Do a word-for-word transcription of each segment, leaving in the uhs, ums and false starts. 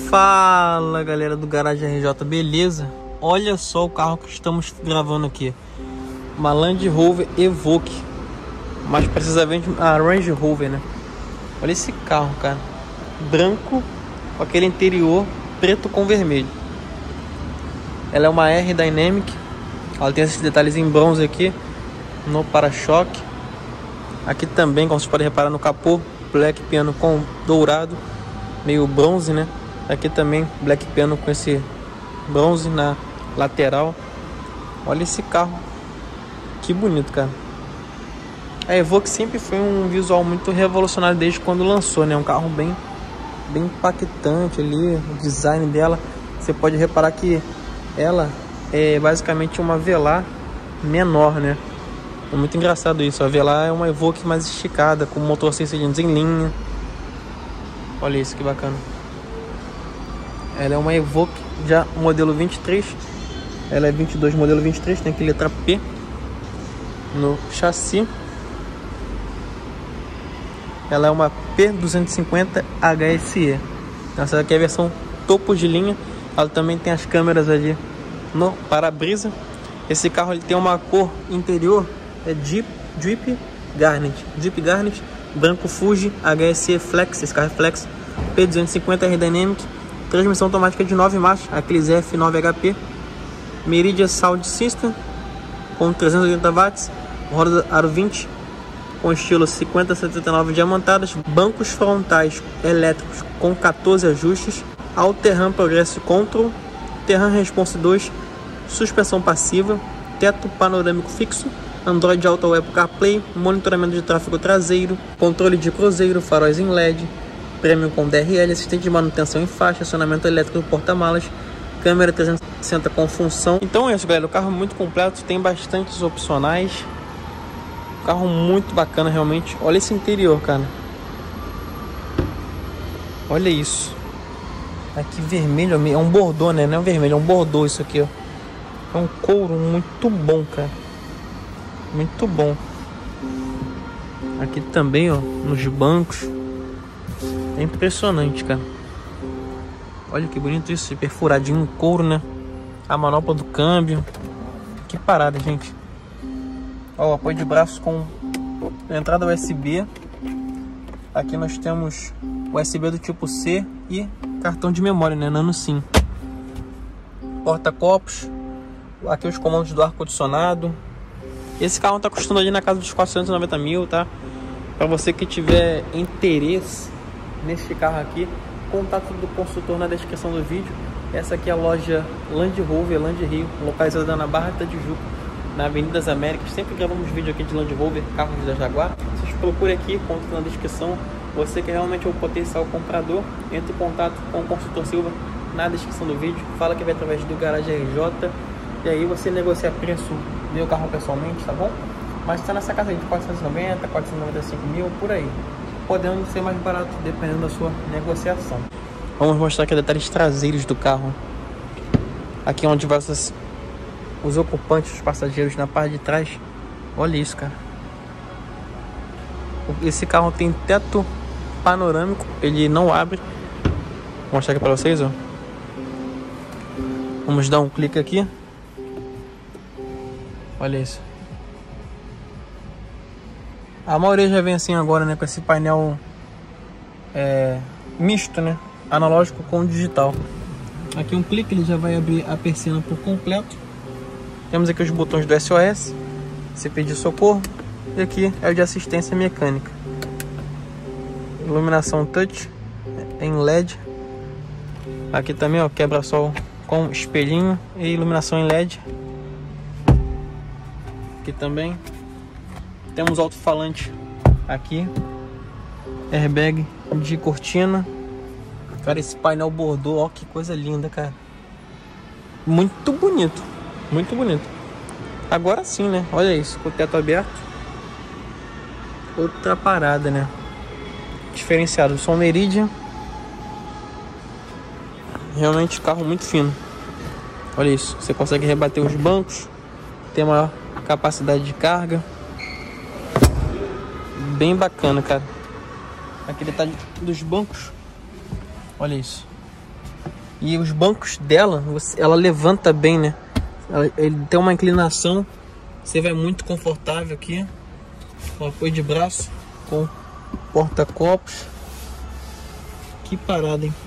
Fala galera do Garage R J, beleza? Olha só o carro que estamos gravando aqui, uma Land Rover Evoque, mais precisamente a Range Rover, né? Olha esse carro, cara, branco com aquele interior preto com vermelho. Ela é uma R Dynamic, ela tem esses detalhes em bronze aqui no para-choque. Aqui também, como vocês podem reparar, no capô black piano com dourado, meio bronze, né? Aqui também black piano com esse bronze na lateral. Olha esse carro, que bonito, cara. A Evoque sempre foi um visual muito revolucionário desde quando lançou, né? Um carro bem, bem impactante ali, o design dela. Você pode reparar que ela é basicamente uma Velar menor, né? É muito engraçado isso. A Velar é uma Evoque mais esticada, com motor seis cilindros em linha. Olha isso, que bacana. Ela é uma Evoque já modelo vinte e três. Ela é vinte e dois modelo vinte e três. Tem aqui letra P no chassi. Ela é uma P duzentos e cinquenta H S E. Essa aqui é a versão topo de linha. Ela também tem as câmeras ali no para-brisa. Esse carro ele tem uma cor interior, é Jeep, Jeep Garnet. Jeep Garnet, branco Fuji, H S E Flex, esse carro é Flex, P duzentos e cinquenta R Dynamic, transmissão automática de nove marchas, aqueles F nove H P, Meridian Sound System com trezentos e oitenta watts, roda aro vinte, com estilo cinquenta setenta e nove diamantadas, bancos frontais elétricos com quatorze ajustes, All-Terrain Progress Control, Terrain Response dois, suspensão passiva, teto panorâmico fixo, Android Auto Apple CarPlay, monitoramento de tráfego traseiro, controle de cruzeiro, faróis em L E D, Premium com D R L, assistente de manutenção em faixa, acionamento elétrico do porta-malas, câmera trezentos e sessenta com função. Então é isso, galera, o carro é muito completo, tem bastantes opcionais, carro muito bacana realmente. Olha esse interior, cara, olha isso aqui, vermelho, é um bordô, né? Não é um vermelho, é um bordô isso aqui, ó. É um couro muito bom, cara, muito bom. Aqui também, ó, nos bancos, é impressionante, cara. Olha que bonito isso, perfuradinho no couro, né? A manopla do câmbio, que parada, gente. Ó, o apoio de braços com entrada U S B. Aqui nós temos U S B do tipo C e cartão de memória, né? Nano SIM. Porta-copos. Aqui os comandos do ar-condicionado. Esse carro tá custando ali na casa dos quatrocentos e noventa mil, tá? Para você que tiver interesse nesse carro aqui, contato do consultor na descrição do vídeo. Essa aqui é a loja Land Rover, Land Rio, localizada na Barra da Tijuca, na Avenida das Américas. Sempre gravamos vídeo aqui de Land Rover, carros da Jaguar. Vocês procurem aqui, contato na descrição. Você que realmente é um potencial comprador, entre em contato com o consultor Silva na descrição do vídeo. Fala que vai através do Garage R J. E aí você negocia preço do meu carro pessoalmente, tá bom? Mas está nessa casa aí de quatrocentos e noventa, quatrocentos e noventa e cinco mil, por aí. Podendo ser mais barato, dependendo da sua negociação. Vamos mostrar aqui detalhes traseiros do carro. Aqui onde vai os, os ocupantes, os passageiros na parte de trás. Olha isso, cara. Esse carro tem teto panorâmico, ele não abre. Vou mostrar aqui para vocês, ó. Vamos dar um clique aqui. Olha isso. A maioria já vem assim agora, né? Com esse painel é, misto, né? Analógico com digital. Aqui um clique, ele já vai abrir a persiana por completo. Temos aqui os botões do S O S, se pedir socorro. E aqui é o de assistência mecânica. Iluminação touch em L E D. Aqui também, ó, quebra-sol com espelhinho e iluminação em L E D. Aqui também temos alto-falante aqui, airbag de cortina. Cara, esse painel bordô, ó, que coisa linda, cara. Muito bonito, muito bonito. Agora sim, né? Olha isso, com o teto aberto. Outra parada, né? Diferenciado, som Meridian. Realmente carro muito fino. Olha isso, você consegue rebater os bancos. Tem maior capacidade de carga. Bem bacana, cara. Aqui detalhe dos bancos. Olha isso. E os bancos dela, você, ela levanta bem, né? Ela, ele tem uma inclinação, você vai muito confortável aqui. Com apoio de braço, com porta-copos. Que parada, hein?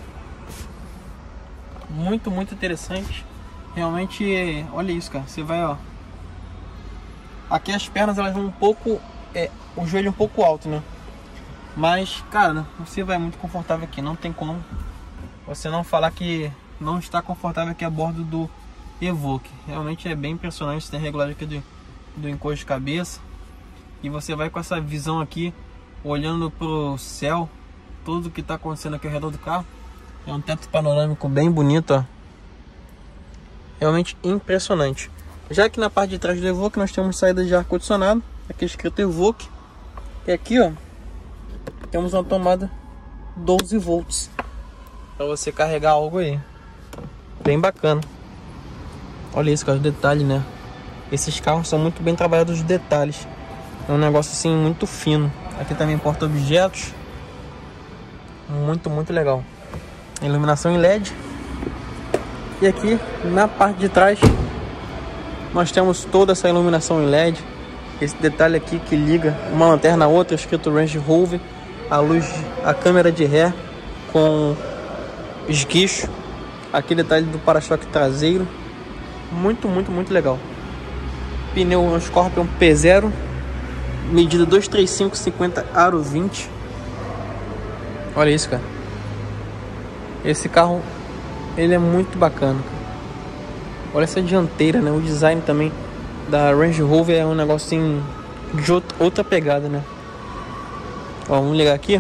Muito, muito interessante. Realmente, olha isso, cara. Você vai, ó. Aqui as pernas, elas vão um pouco... É, o joelho um pouco alto, né? Mas, cara, você vai muito confortável aqui. Não tem como você não falar que não está confortável aqui a bordo do Evoque. Realmente é bem impressionante. Tem a regulagem aqui do, do encosto de cabeça. E você vai com essa visão aqui, olhando pro céu, tudo que está acontecendo aqui ao redor do carro. É um teto panorâmico bem bonito, ó. Realmente impressionante. Já que na parte de trás do Evoque nós temos saída de ar-condicionado. Aqui escrito Evoque. E aqui, ó, temos uma tomada doze volts. Para você carregar algo aí. Bem bacana. Olha isso, cara, os detalhes, né? Esses carros são muito bem trabalhados os detalhes. É um negócio assim muito fino. Aqui também porta-objetos. Muito, muito legal. Iluminação em L E D. E aqui na parte de trás nós temos toda essa iluminação em L E D. Esse detalhe aqui que liga uma lanterna a outra, escrito Range Rover. A luz, a câmera de ré com esguicho. Aqui detalhe do para-choque traseiro. Muito, muito, muito legal. Pneu Scorpion P zero. Medida dois três cinco cinquenta aro vinte. Olha isso, cara. Esse carro, ele é muito bacana. Olha essa dianteira, né? O design também da Range Rover é um negócio assim de outra pegada, né? Ó, vamos ligar aqui.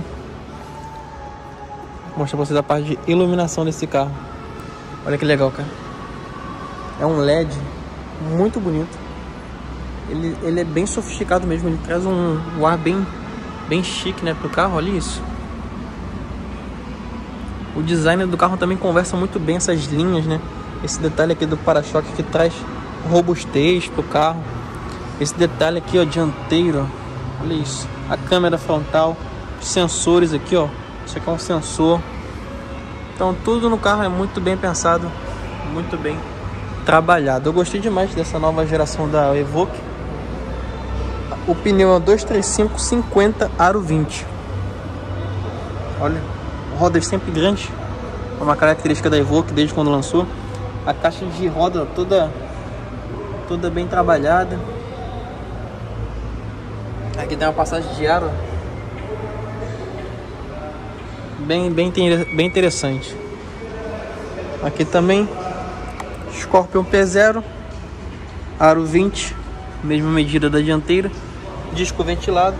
Vou mostrar pra vocês a parte de iluminação desse carro. Olha que legal, cara. É um L E D muito bonito. Ele, ele é bem sofisticado mesmo. Ele traz um, um ar bem, bem chique, né, pro carro. Olha isso. O design do carro também conversa muito bem essas linhas, né? Esse detalhe aqui do para-choque que traz robustez pro carro. Esse detalhe aqui, ó, dianteiro. Olha isso. A câmera frontal. Sensores aqui, ó. Isso aqui é um sensor. Então tudo no carro é muito bem pensado. Muito bem trabalhado. Eu gostei demais dessa nova geração da Evoque. O pneu é dois três cinco cinquenta aro vinte. Olha, rodas sempre grandes. É uma característica da Evoque desde quando lançou. A caixa de roda toda toda bem trabalhada. Aqui tem uma passagem de ar, ó. Bem, bem, bem interessante. Aqui também Scorpion P zero aro vinte, mesma medida da dianteira. Disco ventilado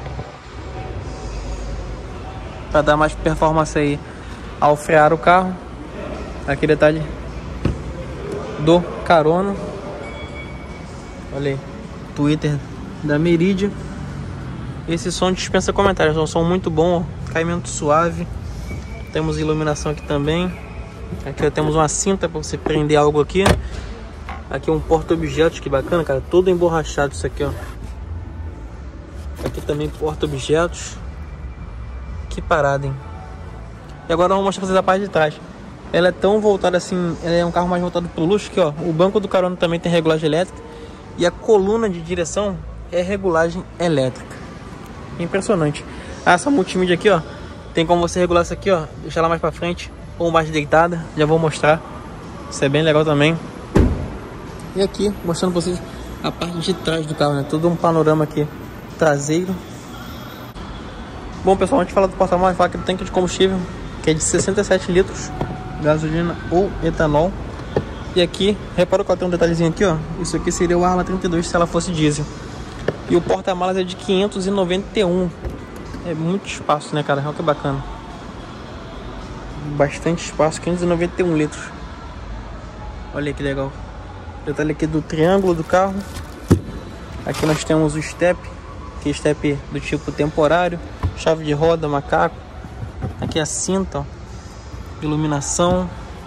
para dar mais performance aí ao frear o carro. Aqui detalhe do carona. Olha aí, Twitter da Meridian. Esse som dispensa comentários, é um som muito bom, ó. Caimento suave. Temos iluminação aqui também. Aqui ó, temos uma cinta para você prender algo aqui. Aqui um porta-objetos, que bacana, cara, todo emborrachado isso aqui, ó. Aqui também porta-objetos. Que parada, hein? E agora eu vou mostrar pra vocês a parte de trás. Ela é tão voltada assim, ela é um carro mais voltado pro luxo, que ó, o banco do carona também tem regulagem elétrica. E a coluna de direção é regulagem elétrica. Impressionante. Ah, essa multimídia aqui, ó, tem como você regular isso aqui, ó, deixar ela mais pra frente ou mais deitada. Já vou mostrar. Isso é bem legal também. E aqui, mostrando pra vocês a parte de trás do carro, né? Todo um panorama aqui traseiro. Bom, pessoal, antes de falar do porta-malas, falar que o tanque de combustível, que é de sessenta e sete litros, gasolina ou etanol. E aqui, repara que tem um detalhezinho aqui, ó. Isso aqui seria o Arla trinta e dois se ela fosse diesel. E o porta-malas é de quinhentos e noventa e um. É muito espaço, né, cara? Olha que bacana. Bastante espaço, quinhentos e noventa e um litros. Olha que legal. Detalhe aqui do triângulo do carro. Aqui nós temos o step, que é step do tipo temporário. Chave de roda, macaco. Aqui a cinta, ó. Iluminação.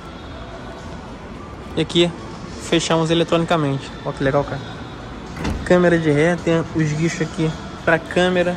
E aqui fechamos eletronicamente. Olha que legal, cara. Câmera de ré, tem os guichos aqui para câmera.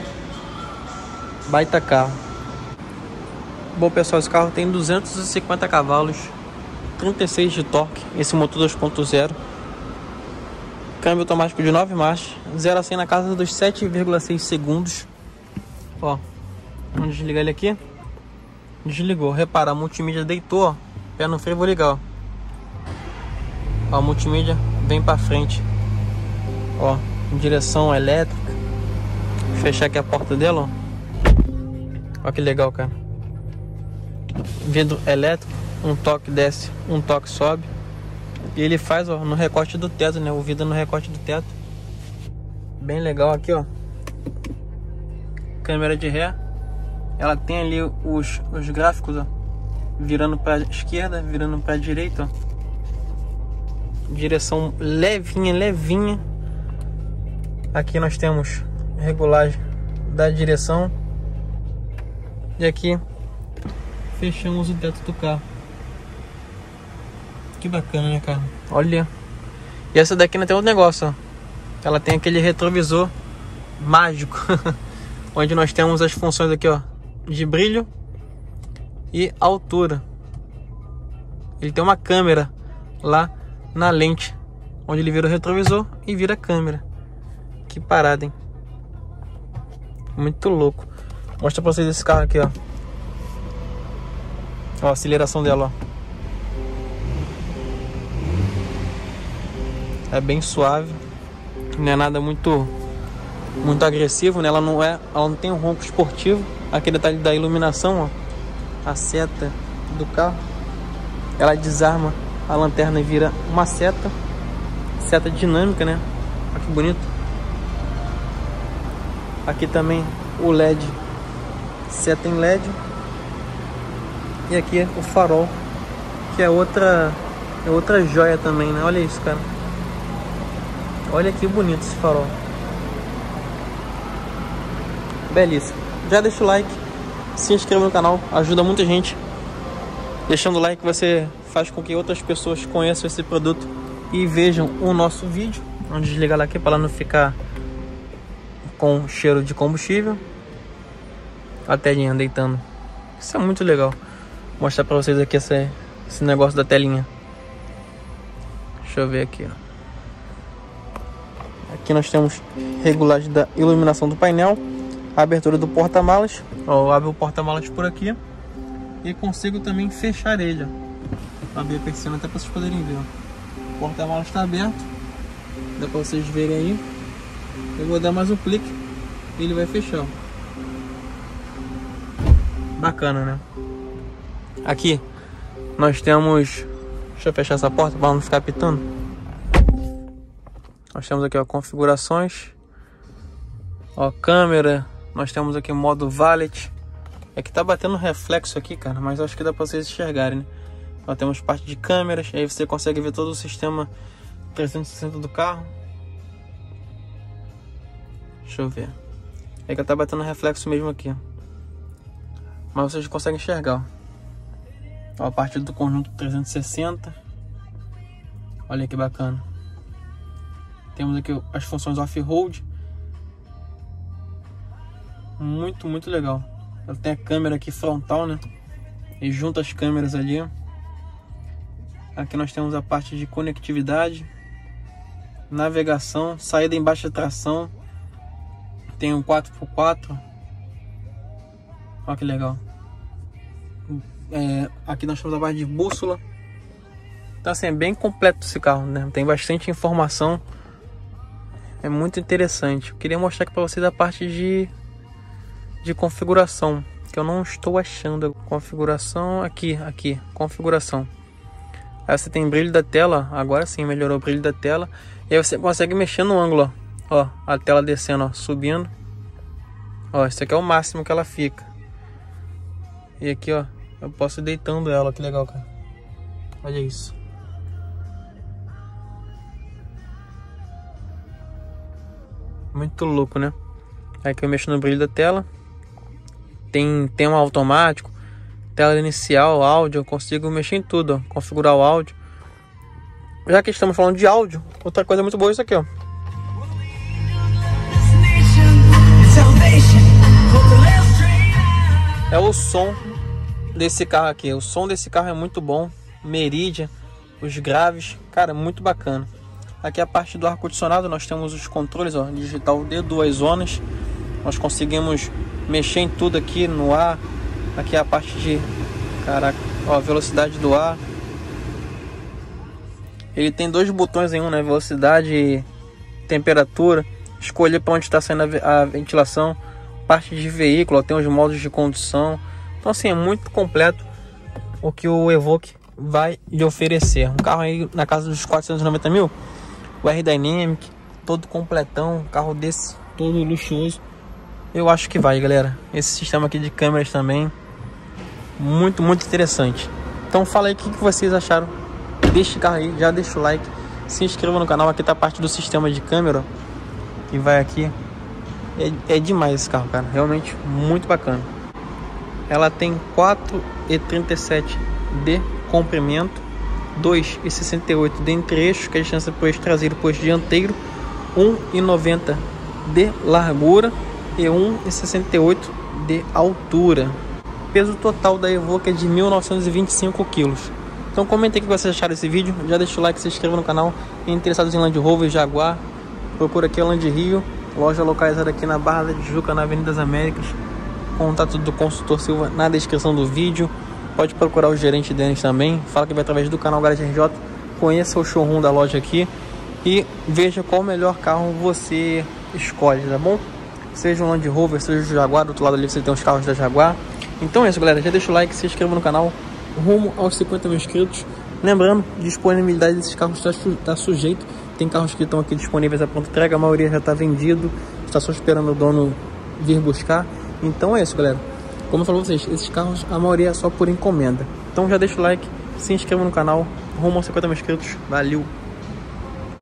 Baita carro. Bom, pessoal, esse carro tem duzentos e cinquenta cavalos trinta e seis de torque, esse motor dois ponto zero. Câmbio automático de nove marchas, zero a cem na casa dos sete vírgula seis segundos. Ó, vamos desligar ele aqui. Desligou. Repara, a multimídia deitou, ó. Pé no freio, vou ligar, ó. Ó, a multimídia vem pra frente. Ó, em direção elétrica. Vou fechar aqui a porta dela, ó. Ó que legal, cara. Vidro elétrico, um toque desce, um toque sobe. E ele faz, ó, no recorte do teto, né? O vidro no recorte do teto. Bem legal aqui, ó. Câmera de ré. Ela tem ali os, os gráficos, ó. Virando pra esquerda, virando pra direita, ó. Direção levinha, levinha. Aqui nós temos regulagem da direção. E aqui fechamos o teto do carro. Que bacana, né, cara? Olha. E essa daqui ainda tem outro negócio, ó. Ela tem aquele retrovisor mágico. Onde nós temos as funções aqui, ó, de brilho e altura. Ele tem uma câmera lá na lente, onde ele vira o retrovisor e vira a câmera. Que parada, hein? Muito louco. Mostra pra vocês esse carro aqui, ó. Ó, a aceleração dela, ó. É bem suave. Não é nada muito muito agressivo, né? Ela não é, ela não tem um ronco esportivo. Aquele detalhe da iluminação, ó. A seta do carro. Ela desarma a lanterna e vira uma seta. Seta dinâmica, né? Olha que bonito. Aqui também o L E D. Seta em L E D. E aqui é o farol, que é outra, é outra joia também, né? Olha isso, cara. Olha que bonito esse farol. Belíssimo. Já deixa o like, se inscreva no canal, ajuda muita gente. Deixando o like você faz com que outras pessoas conheçam esse produto e vejam o nosso vídeo. Vamos desligar lá aqui para ela não ficar com cheiro de combustível. A telinha deitando. Isso é muito legal. Vou mostrar para vocês aqui esse, esse negócio da telinha. Deixa eu ver aqui, ó. Aqui nós temos regulagem da iluminação do painel, a abertura do porta-malas. Ó, eu abro o porta-malas por aqui e consigo também fechar ele, ó. Abrir a persiana até para vocês poderem ver, ó. O porta-malas está aberto, dá para vocês verem aí. Eu vou dar mais um clique e ele vai fechar, ó. Bacana, né? Aqui nós temos, deixa eu fechar essa porta para não ficar pitando. Nós temos aqui, ó, configurações, ó, câmera. Nós temos aqui modo valet. É que tá batendo reflexo aqui, cara, mas acho que dá para vocês enxergarem, né? Nós temos parte de câmeras, aí você consegue ver todo o sistema trezentos e sessenta do carro. Deixa eu ver. É que tá batendo reflexo mesmo aqui, mas vocês conseguem enxergar, ó. Ó, a parte do conjunto trezentos e sessenta. Olha que bacana. Temos aqui as funções off-road. Muito, muito legal. Ela tem a câmera aqui frontal, né? E junta as câmeras ali. Aqui nós temos a parte de conectividade, navegação, saída em baixa tração. Tem um quatro por quatro. Olha que legal. É, aqui nós temos a parte de bússola. Então assim, é bem completo esse carro, né? Tem bastante informação. É muito interessante. Eu queria mostrar aqui para vocês a parte de, de configuração, que eu não estou achando. Configuração aqui, aqui, configuração. Aí você tem brilho da tela, agora sim melhorou o brilho da tela. E aí você consegue mexer no ângulo, ó, ó, a tela descendo, ó, subindo. Ó, esse aqui é o máximo que ela fica. E aqui, ó, eu posso ir deitando ela, que legal, cara. Olha isso. Muito louco, né? Aí que eu mexo no brilho da tela. Tem tema automático, tela inicial, áudio. Eu consigo mexer em tudo, ó. Configurar o áudio. Já que estamos falando de áudio, outra coisa muito boa é isso aqui, ó. É o som desse carro aqui. O som desse carro é muito bom, Meridian, os graves, cara, muito bacana. Aqui a parte do ar-condicionado, nós temos os controles, ó, digital de duas zonas. Nós conseguimos mexer em tudo aqui no ar. Aqui a parte de, caraca, ó, velocidade do ar. Ele tem dois botões em um, né? Velocidade e temperatura. Escolher para onde está saindo a ventilação. Parte de veículo, ó, tem os modos de condução. Então assim, é muito completo o que o Evoque vai lhe oferecer. Um carro aí na casa dos quatrocentos e noventa mil. O R-Dynamic, todo completão. Um carro desse, todo luxuoso. Eu acho que vai, galera. Esse sistema aqui de câmeras também, muito, muito interessante. Então fala aí o que vocês acharam deste carro aí. Já deixa o like, se inscreva no canal. Aqui tá a parte do sistema de câmera, ó, que vai aqui. É, é demais esse carro, cara. Realmente muito bacana. Ela tem quatro e trinta e sete de comprimento, dois e sessenta e oito de entre-eixos, que é a distância para o eixo traseiro e para o eixo dianteiro, um e noventa de largura e um e sessenta e oito de altura. Peso total da Evoque é de mil novecentos e vinte e cinco quilos. Então comente aí o que vocês acharam desse vídeo. Já deixa o like, se inscreva no canal. E interessados em Land Rover, Jaguar, procura aqui a Land Rio. Loja localizada aqui na Barra da Tijuca, na Avenida das Américas. Contato do consultor Silva na descrição do vídeo. Pode procurar o gerente deles também. Fala que vai através do canal Garagem R J. Conheça o showroom da loja aqui e veja qual melhor carro você escolhe, tá bom? Seja um Land Rover, seja o Jaguar. Do outro lado ali você tem os carros da Jaguar. Então é isso, galera. Já deixa o like, se inscreva no canal. Rumo aos cinquenta mil inscritos. Lembrando, disponibilidade desses carros está su tá sujeito. Tem carros que estão aqui disponíveis a pronta entrega. A maioria já está vendido. Está só esperando o dono vir buscar. Então é isso, galera. Como eu falei pra vocês, esses carros, a maioria é só por encomenda. Então já deixa o like, se inscreva no canal. Rumo aos cinquenta mil inscritos. Valeu!